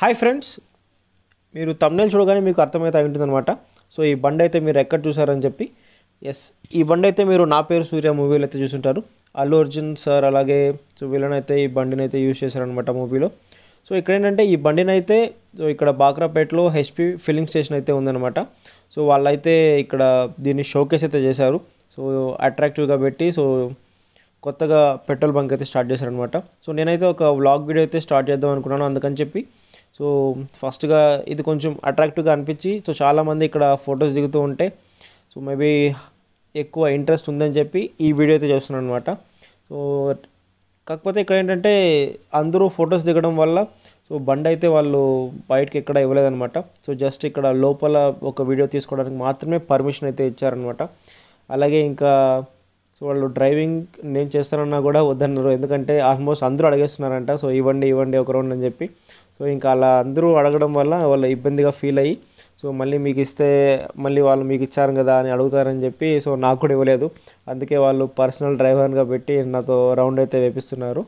Hi friends, మీరు తమ్నెయిల్ చూడగానే మీకు అర్థమైతే ఉంటుందన్నమాట. సో ఈ బండి అయితే మీరు ఎక్కడ చూసారని చెప్పి, ఎస్, ఈ బండి అయితే మీరు నా పేరు సూర్య మూవీలో అయితే చూసుంటారు. అల్లు అర్జున్ సార్ అలాగే సో వీళ్ళని అయితే ఈ బండిని అయితే యూజ్ చేశారనమాట మూవీలో. సో ఇక్కడ ఏంటంటే ఈ బండిని అయితే సో ఇక్కడ బాక్రాపేటలో హెచ్పి ఫిల్లింగ్ స్టేషన్ అయితే ఉందన్నమాట. సో వాళ్ళైతే ఇక్కడ దీన్ని షోకేస్ అయితే చేశారు. సో అట్రాక్టివ్గా పెట్టి సో కొత్తగా పెట్రోల్ బంక్ అయితే స్టార్ట్ చేశారనమాట. సో నేనైతే ఒక వ్లాగ్ వీడియో అయితే స్టార్ట్ చేద్దాం అనుకున్నాను. అందుకని చెప్పి సో ఫస్ట్గా ఇది కొంచెం అట్రాక్టివ్గా అనిపించి సో చాలామంది ఇక్కడ ఫొటోస్ దిగుతూ ఉంటే సో మేబీ ఎక్కువ ఇంట్రెస్ట్ ఉందని చెప్పి ఈ వీడియో అయితే చేస్తున్నాను అనమాట. సో కాకపోతే ఇక్కడ ఏంటంటే అందరూ ఫొటోస్ దిగడం వల్ల సో బండి అయితే వాళ్ళు బయటకి ఎక్కడ ఇవ్వలేదన్నమాట. సో జస్ట్ ఇక్కడ లోపల ఒక వీడియో తీసుకోవడానికి మాత్రమే పర్మిషన్ అయితే ఇచ్చారనమాట. అలాగే ఇంకా సో వాళ్ళు డ్రైవింగ్ నేను చేస్తానన్నా కూడా వద్దన్నారు. ఎందుకంటే ఆల్మోస్ట్ అందరూ అడిగేస్తున్నారంట. సో ఇవ్వండి ఒక రౌండ్ అని చెప్పి. సో ఇంకా అలా అందరూ అడగడం వల్ల వాళ్ళు ఇబ్బందిగా ఫీల్ అయ్యి సో మళ్ళీ మీకు ఇస్తే మళ్ళీ వాళ్ళు మీకు ఇచ్చారు కదా అని అడుగుతారని చెప్పి సో నాకు కూడా ఇవ్వలేదు. అందుకే వాళ్ళు పర్సనల్ డ్రైవర్గా పెట్టి నాతో రౌండ్ అయితే వేపిస్తున్నారు.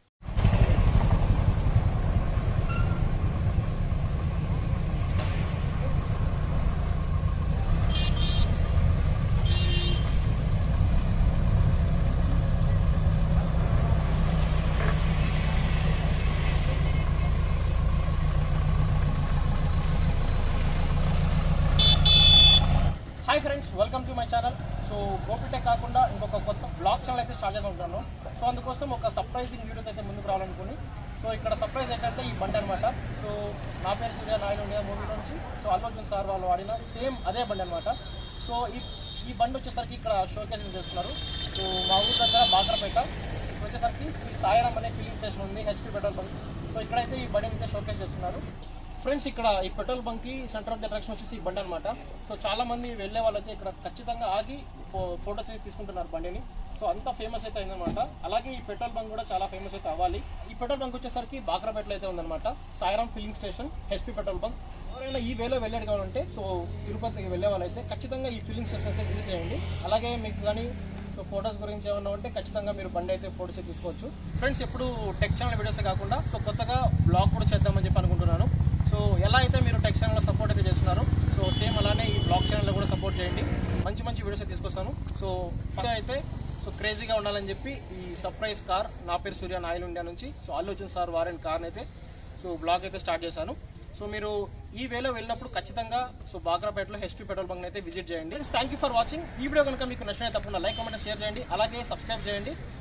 Hi friends, welcome to my channel. So Gopitech కాకుండా ఇంకొక కొత్త బ్లాగ్ ఛానల్ అయితే స్టార్ట్ చేద్దాం. సో అందుకోసం ఒక సర్ప్రైజింగ్ వీడియోతో అయితే ముందుకు రావాలనుకుని సో ఇక్కడ సర్ప్రైజ్ ఏంటంటే ఈ బండి అనమాట. సో నా పేరు సూర్య నాయుడు ఇండియా మూవీ నుంచి సో అల్లు అర్జున్ సార్ వాళ్ళు వాడిన సేమ్ అదే బండి అనమాట. సో ఈ బండి వచ్చేసరికి ఇక్కడ షోకేసింగ్ చేస్తున్నారు. సో మా ఊరి దగ్గర బాక్రాపేట వచ్చేసరికి శ్రీ సాయిరామ్ అనే ఫిల్లింగ్ స్టేషన్ ఉంది, హెచ్పి పెట్రోల్ బంక్. సో ఇక్కడైతే ఈ బండిని అయితే షోకేస్ చేస్తున్నారు. ఫ్రెండ్స్, ఇక్కడ ఈ పెట్రోల్ బంక్ కి సెంటర్ ఆఫ్ ది అట్రాక్షన్ వచ్చేసి ఈ బండి అనమాట. సో చాలా మంది వెళ్ళే వాళ్ళైతే ఇక్కడ ఖచ్చితంగా ఆగి ఫొటోస్ అయితే తీసుకుంటున్నారు బండిని. సో అంత ఫేమస్ అయితే అయిందనమాట. అలాగే ఈ పెట్రోల్ బంక్ కూడా చాలా ఫేమస్ అయితే అవ్వాలి. ఈ పెట్రోల్ బంక్ వచ్చేసరికి బాక్రాపేటలో అయితే ఉందన్నమాట. Sairam filling station, HP petrol bunk. ఎవరైనా ఈ వేలో వెళ్ళాడు కావాలంటే సో తిరుపతికి వెళ్ళే వాళ్ళైతే ఖచ్చితంగా ఈ ఫిల్లింగ్ స్టేషన్ అయితే విజిట్ చేయండి. అలాగే మీకు కానీ సో ఫొటోస్ గురించి ఏమన్నా ఉంటే ఖచ్చితంగా మీరు బండి అయితే ఫొటోస్ తీసుకోవచ్చు. ఫ్రెండ్స్, ఎప్పుడు టెక్ ఛానల్ వీడియోసే కాకుండా సో కొత్తగా బ్లాగ్ కూడా చేద్దామని చెప్పి అనుకుంటున్నాను. సో ఎలా అయితే మీరు టెక్ ఛానల్లో సపోర్ట్ అయితే చేస్తున్నారు సో సేమ్ అలానే ఈ బ్లాగ్ ఛానల్లో కూడా సపోర్ట్ చేయండి. మంచి వీడియోస్ అయితే తీసుకొస్తాను. సో ఫస్ట్ అయితే సో క్రేజీగా ఉండాలని చెప్పి ఈ సర్ప్రైజ్ కార్ నా పేరు సూర్య నాయుడు ఇండియా నుంచి సో అల్లు అర్జున్ సార్ వారిన కార్ని అయితే సో బ్లాగ్ అయితే స్టార్ట్ చేశాను. సో మీరు ఈ వేలో వెళ్ళినప్పుడు ఖచ్చితంగా సో బాక్రాపేటలో హెచ్పి పెట్రోల్ బంక్ అయితే విజిట్ చేయండి. Thank you for watching. ఈ వీడియో కనుక మీకు నచ్చినట్టు తప్పకుండా లైక్, కామెంట్, షేర్ చేయండి. అలాగే సబ్స్క్రైబ్ చేయండి.